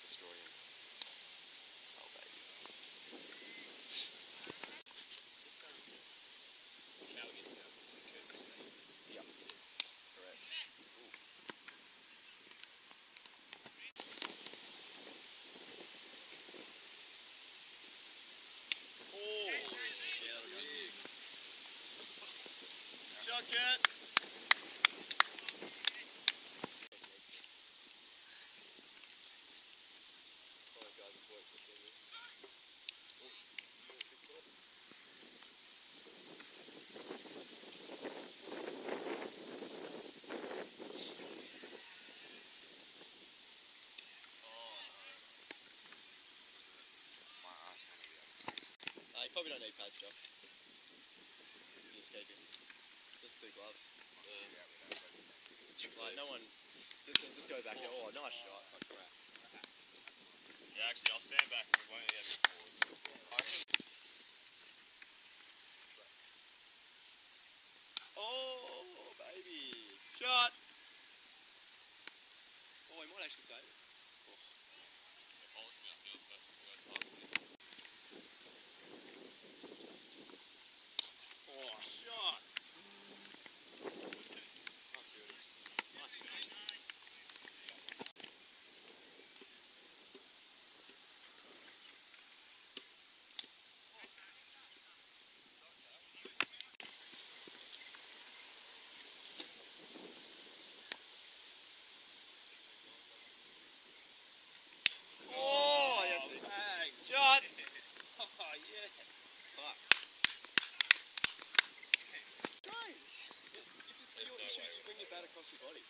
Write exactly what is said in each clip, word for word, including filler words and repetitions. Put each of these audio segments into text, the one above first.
destroy him. Oh, baby. Cal gets out. Kirby State. Yep, it is. Correct. Ooh. Oh, yeah, big. Shot, cat. Sorry guys, this works this evening. Uh, you probably don't need pads, Josh. You're escaping. Just do gloves. Uh, like, no one... Just, just go back. Oh, nice shot. Oh, crap. Yeah, actually, I'll stand back and we won't have any pause. Oh, baby. Shot. Oh, he might actually save it. Oh. It follows me uphill, so that's the word past me. Oh, shot. Nice field. Nice field. Oh, yes, it's bang. Shot. Oh, yes. Fuck. Strange. If it's skill no issues, way you bring your bat across your body.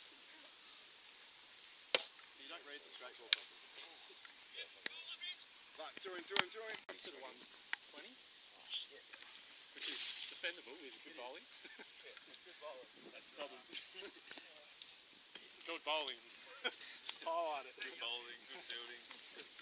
You don't read the straight ball properly. Yeah. Fuck, through him, through him, through him. To the ones twenty. Oh, shit. Which is defendable with good bowling. Yeah, good bowler. That's the problem. Good bowling. Oh, I don't Good bowling, good fielding.